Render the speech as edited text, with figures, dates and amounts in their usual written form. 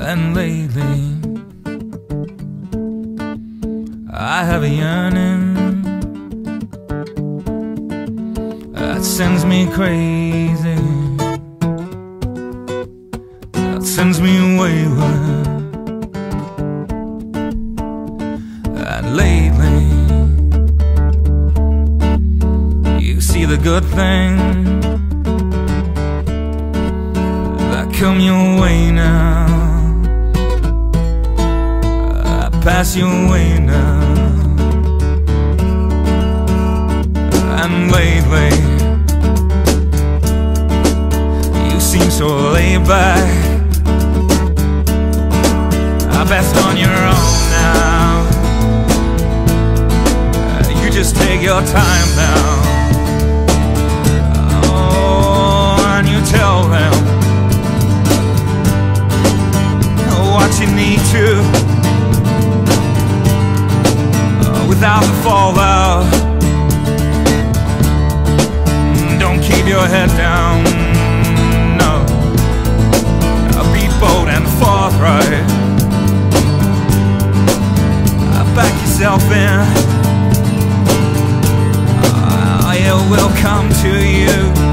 And lately I have a yearning that sends me crazy, that sends me wayward. And lately you see the good things that come your way now, pass your way now. And lately you seem so laid back, best on your own now. You just take your time now. Oh, and you tell them what you need to, without the fallout. Don't keep your head down, no. Be bold and forthright. Back yourself in. It will come to you.